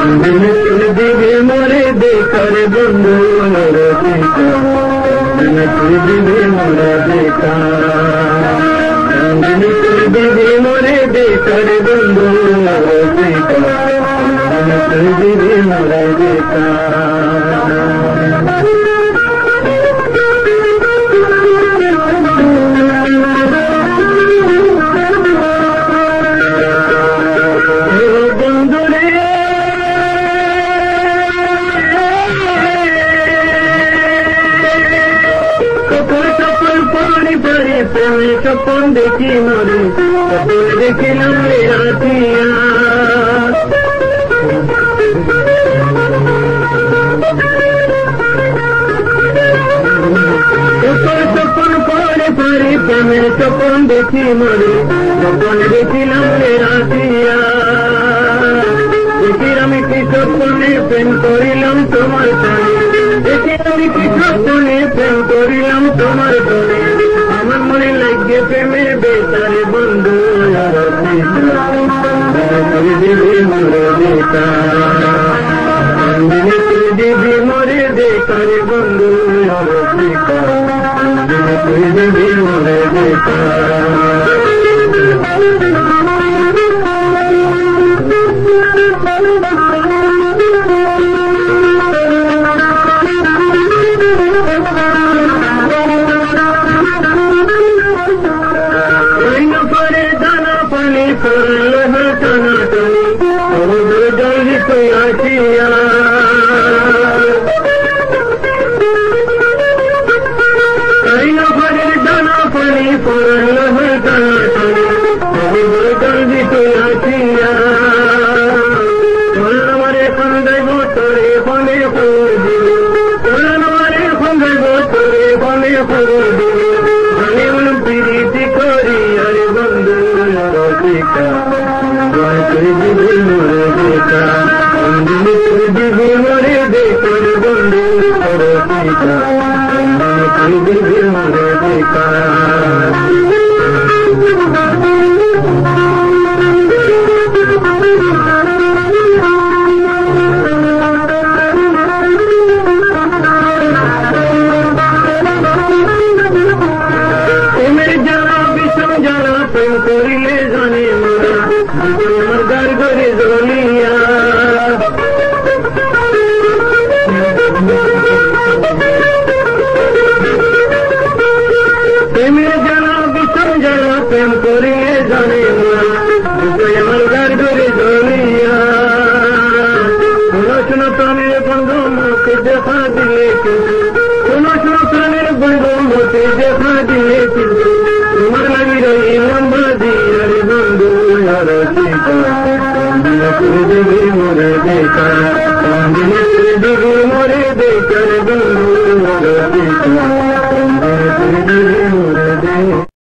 দিনে তুই দিবি মরে বেকার বন্ধু রসিকা দিনে তুই দিবি মরে বেকার দিনে তুই দিবি মরে বেকার বন্ধু রসিকা দিনে তুই দিবি মরে বেকার স্বপ্ন দেখি মরে স্বপ্ন দেখিলাম রাতিয়া স্বপ্ন পরে পরে প্রেমের স্বপ্ন দেখি মরে স্বপ্ন দেখিলাম রাতিয়া দেখি আমি কি স্বপ্নে প্রেম করিলাম তোমার তলে দেখি আমি কি স্বপ্নে প্রেম করিলাম তোমার তলে আমার মনে লাগে প্রেমের বেতারে বন্ধু দিবি মরে বেকার দিনে তুই দিবি মরে বেকারে বন্ধু দিনে তুই দিবি মরে বেকার